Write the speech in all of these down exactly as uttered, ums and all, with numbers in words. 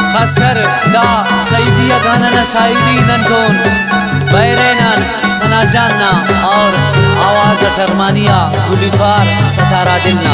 खासकर दा सईदिया गाना न शायरी नंदोन बैरैनान सनाजाना और आवाज अटरमानिया गुलिकार सतारा दिलना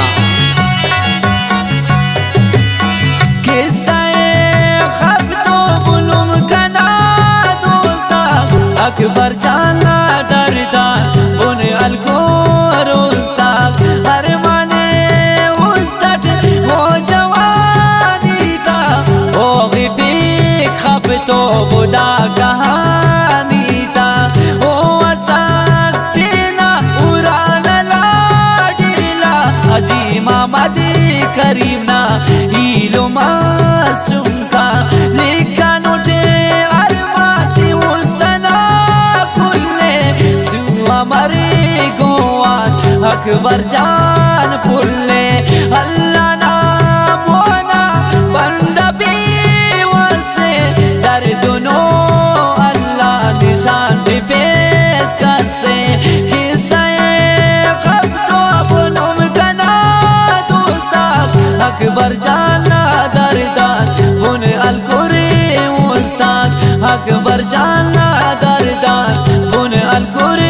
अकबर जाना दरदार बुने अलकोर उस्ताद हर माने उस्ताद वो जवानी था वो गिफी खब तो बुदा कहानी था वो असाक तेना उरान लाडिला अजीमा मदी करीमना हीलो मासूम का लिखा नोटे अरमाती उस्तना मरे गोवान अकबर जान पुल्ले अल्लाह नाम होना बंदा बेवसे दर दोनों अल्लाह निशान फेस कसे किस्से खब तो बुनुम कना दोस्ता अकबर जाना दरदार बुन अलकुरे उस्ताद अकबर जाना दरदार बुन अलकुरे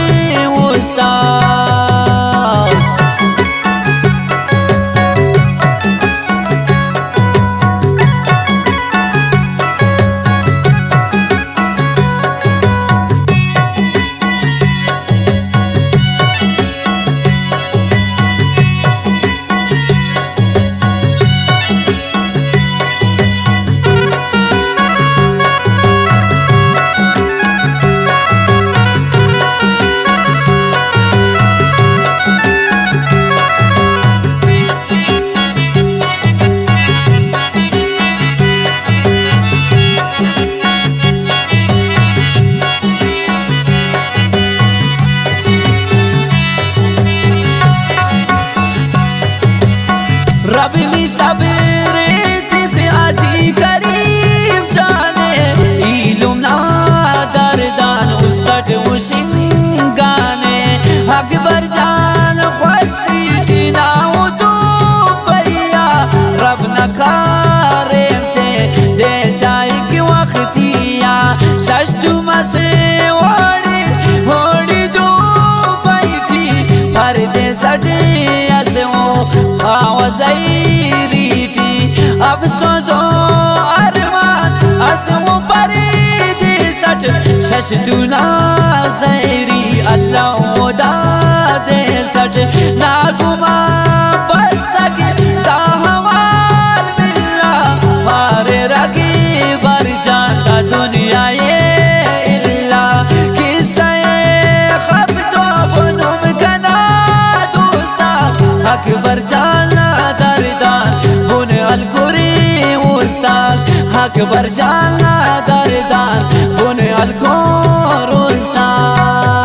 रबनी सबरे से आजी करीब जाने इलुम ना दरदान उस्तट उशिंगाने अकबर जान खुशी ना तो भैया रब न करे दे दे जाए कि वक्तिया शशतु मसे ओड़ी ओड़ी दो बैठी पर्दे सटे ऐसे वो आवाज़ीरीटी अफसोसो अरमान असमो परेदी सच शशदुना ज़ैरी अल्लाह उदा दे सच नागुमा बसके ताहवाल मिल्ला मारे रगे बर जाता दुनिया ये इल्ला किस्से खब तो बुनुम कना दोस्ता अकबर जाना दरदार बुन अलकुरे उस्ताद अकबर जाना दरदार बुन अलकुर उस्ताद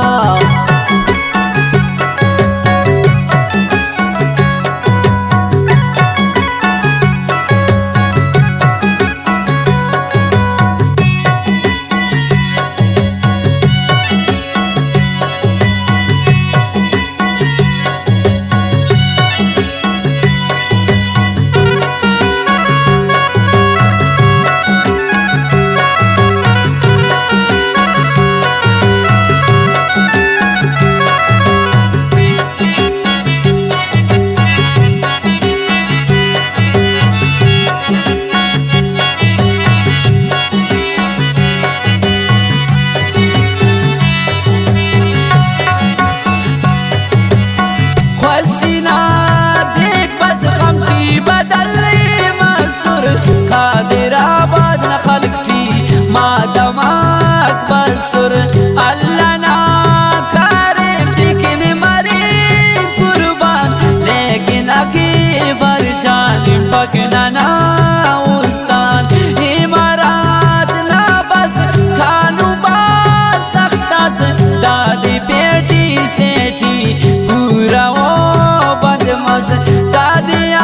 कादिराबाद न खलकती मादमाक बसुर अल्लाह ना करे लेकिन मरे कुर्बान लेकिन आगे बर जान पकना ना उस्ताद इमारात ना बस खानू बास सख्तास दादी बेटी सेठी पूरा वो बदमस दादिया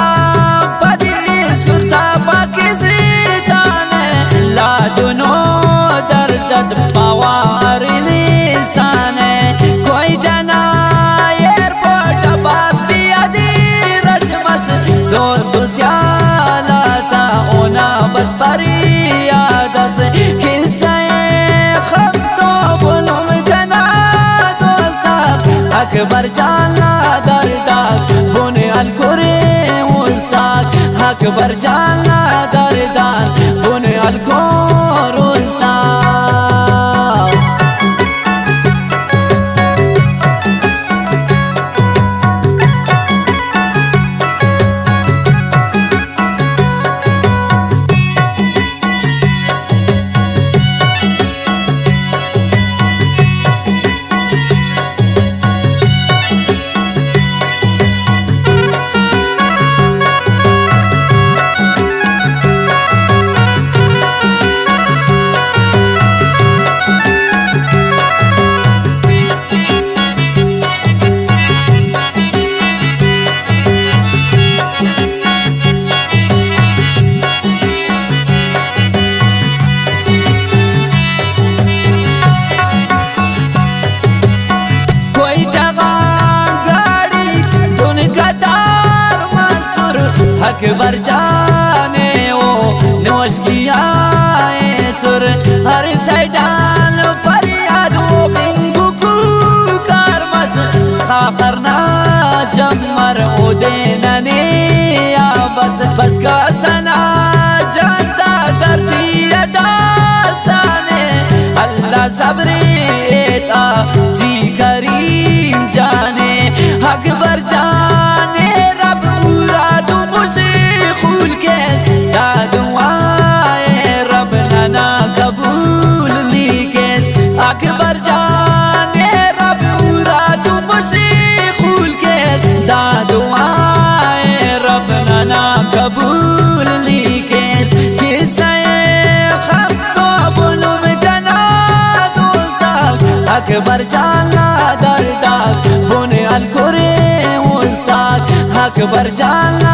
दोनों दर्द पवार निशान कोई जना एयरपोर्ट बस भी अधी रश्मस दोस्त सियालता ओना बस فریاد است قصه خطاب نمتنا دوستا اکبر جان دردک بونه الکوری وستاک اکبر جان دردان بونه الکور وستاک अकबर जाने वो नोश किया सुर हर सैडान फरियाद वो बिंगु कार मस खाखरना जमर ओ देनने या बस बस का सना जानता दर्दी दास्ताने अल्लाह सब्री एता जी करीम जाने अकबर जाने रब अकबर जाने रब मुराद मुसीखुल केस दादुआए रब नाना कबूल लीकेस किस्से खत्ताब नुमतना दोस्ता अकबर जाना दर्दाक बुने अलकुरे उस्ताक अकबर जान